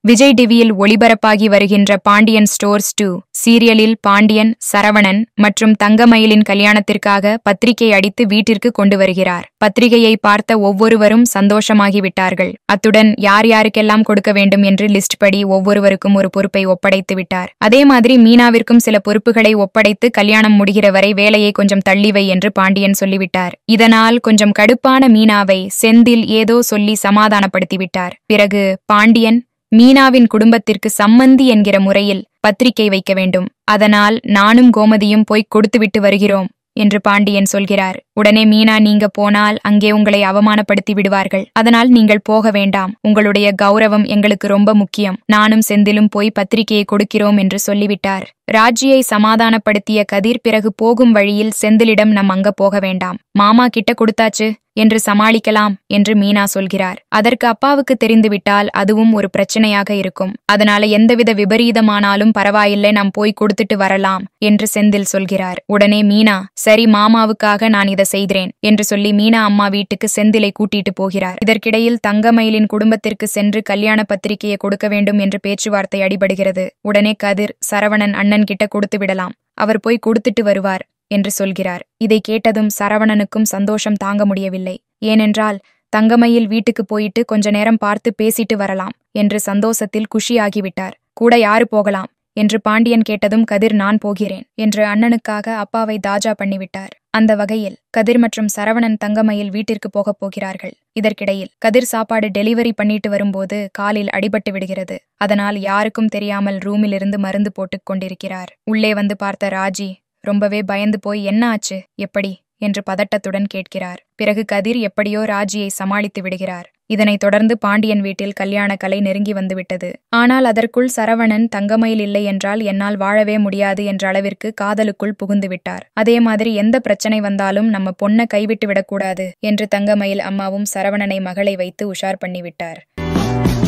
விஜய் டிவியில் ஒளிபரப்பாகி வருகின்ற பாண்டியன் ஸ்டோர்ஸ் 2 சீரியலில் பாண்டியன், சரவணன் மற்றும் தங்கமயிலின் கல்யாணத்திற்காக பத்திரிகை அடித்து வீட்டிற்கு கொண்டு வருகிறார். பத்திரிகையை பார்த்த ஒவ்வொருவரும் சந்தோஷமாகிவிட்டார்கள். அத்துடன் யார் யாருக்கெல்லாம் கொடுக்க வேண்டும் என்று லிஸ்ட் படி ஒவ்வொருவருக்கும் ஒரு பொறுப்பை ஒப்படைத்து விட்டார். அதே மாதிரி மீனாவிற்கும் சில பொறுப்புகளை ஒப்படைத்து கல்யாணம் முடிகிற வரை வேலையை கொஞ்சம் தள்ளிவை என்று பாண்டியன் சொல்லிவிட்டார். இதனால் கொஞ்சம் கடுப்பான மீனாவை செந்தில் ஏதோ சொல்லி சமாதானப்படுத்திவிட்டார். பிறகு பாண்டியன் மீனாவின் குடும்பத்திற்கு சம்மந்தி என்கிற முறையில் பத்திரிகை வைக்க வேண்டும். அதனால் நானும் கோமதியும் போய் கொடுத்துவிட்டு வருகிறோம் என்று பாண்டியன் சொல்கிறார். உடனே மீனா, நீங்க போனால் அங்கே உங்களை அவமானப்படுத்தி விடுவார்கள். அதனால் நீங்கள் போக வேண்டாம். உங்களுடைய கௌரவம் எங்களுக்கு ரொம்ப முக்கியம். நானும் செந்திலும் போய் பத்திரிகையை கொடுக்கிறோம் என்று சொல்லிவிட்டார். ராஜியை சமாதானப்படுத்திய கதிர் பிறகு போகும் வழியில் செந்திலிடம் நம் அங்க போக வேண்டாம், மாமா கிட்ட கொடுத்தாச்சு என்று சமாளிக்கலாம் என்று மீனா சொல்கிறார். அதற்கு அப்பாவுக்கு தெரிந்துவிட்டால் அதுவும் ஒரு பிரச்சனையாக இருக்கும். அதனால எந்தவித விபரீதமானாலும் பரவாயில்லை, நாம் போய் கொடுத்துட்டு வரலாம் என்று செந்தில் சொல்கிறார். உடனே மீனா, சரி மாமாவுக்காக நான் இதை செய்கிறேன் என்று சொல்லி மீனா அம்மா வீட்டுக்கு செந்திலை கூட்டிட்டு போகிறார். இதற்கிடையில் தங்கமயிலின் குடும்பத்திற்கு சென்று கல்யாண பத்திரிகையை கொடுக்க வேண்டும் என்று பேச்சுவார்த்தை அடிபடுகிறது. உடனே கதிர், சரவணன் அண்ணன் கிட்ட கொடுத்து விடலாம், அவர் போய் கொடுத்துட்டு வருவார் என்று சொல்கிறார். இதை கேட்டதும் சரவணனுக்கும் சந்தோஷம் தாங்க முடியவில்லை. ஏனென்றால் தங்கமயில் வீட்டுக்கு போயிட்டு கொஞ்ச நேரம் பார்த்து பேசிட்டு வரலாம் என்று சந்தோஷத்தில் குஷியாகிவிட்டார். கூட யாரு போகலாம் என்று பாண்டியன் கேட்டதும் கதிர், நான் போகிறேன் என்று அண்ணனுக்காக அப்பாவை தாஜா பண்ணிவிட்டார். அந்த வகையில் கதிர் மற்றும் சரவணன் தங்கமயில் வீட்டிற்கு போகப் போகிறார்கள். இதற்கிடையில் கதிர் சாப்பாடு டெலிவரி பண்ணிட்டு வரும்போது காலில் அடிபட்டு விடுகிறது. அதனால் யாருக்கும் தெரியாமல் ரூமிலிருந்து மருந்து போட்டுக் கொண்டிருக்கிறார். உள்ளே வந்து பார்த்த ராஜி ரொம்பவே பயந்து போய், என்ன ஆச்சு, எப்படி என்று பதட்டத்துடன் கேட்கிறார். பிறகு கதிர் எப்படியோ ராஜியை சமாளித்து விடுகிறார். இதனைத் தொடர்ந்து பாண்டியன் வீட்டில் கல்யாண கலை நெருங்கி வந்துவிட்டது. ஆனால் அதற்குள் சரவணன் தங்கமயில் இல்லை என்றால் என்னால் வாழவே முடியாது என்ற அளவிற்கு காதலுக்குள் புகுந்து விட்டார். அதே மாதிரி எந்த பிரச்சனை வந்தாலும் நம்ம பொண்ணை கைவிட்டு விடக்கூடாது என்று தங்கமயில் அம்மாவும் சரவணனை மகளை வைத்து உஷார் பண்ணிவிட்டார்.